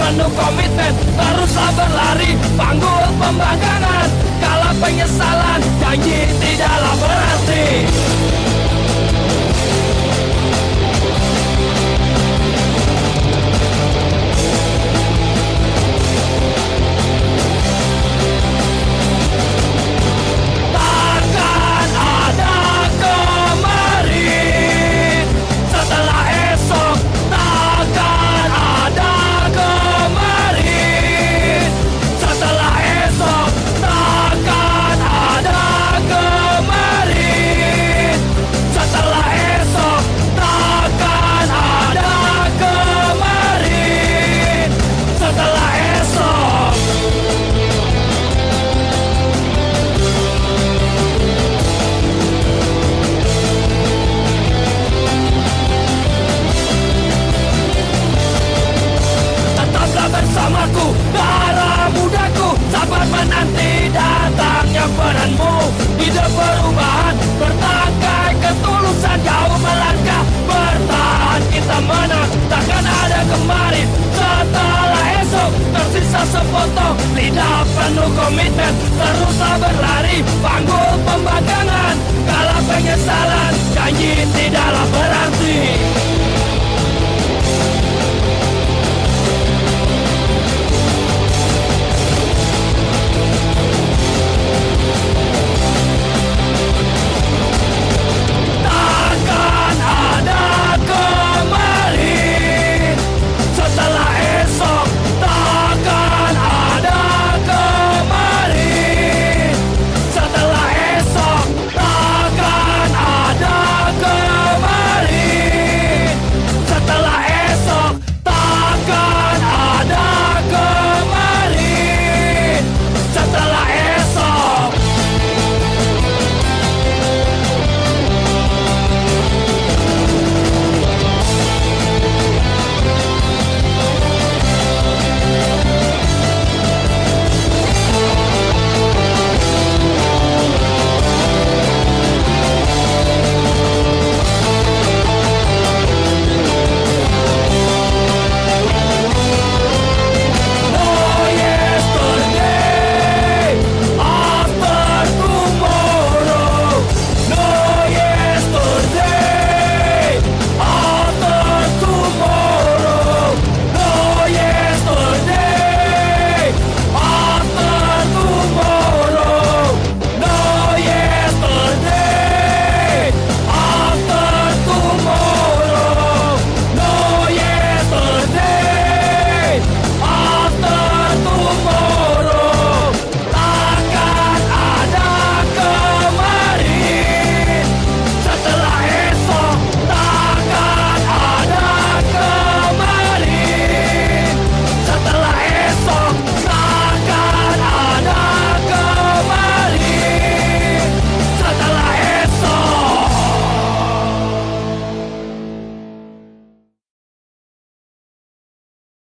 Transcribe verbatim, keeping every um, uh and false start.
penuh komitmen, teruslah berlari, panggul pembangkangan. Kala penyesalan, janji tidaklah berarti. Bersamaku, darah mudaku, sabar menanti datangnya peranmu. Hidup perubahan, bertangkai ketulusan, jauh melangkah, bertahan kita menang. Takkan ada kemarin, setelah esok tersisa sepotong lidah penuh komitmen, teruslah berlari, panggul pembangkangan. Kala penyesalan, janji tidaklah berarti.